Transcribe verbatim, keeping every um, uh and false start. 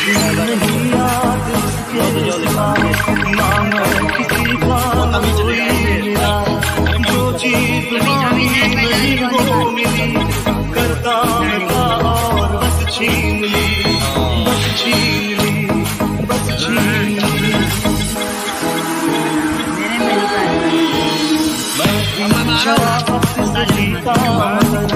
नहीं याद उसके सिवा ना मैं किसी का कोई मेरा, जो चीज मांगी नहीं वो मिली, करता था और बस छीन ली, बस छीन ली, बस छीन ली। मैं शराफत से जीता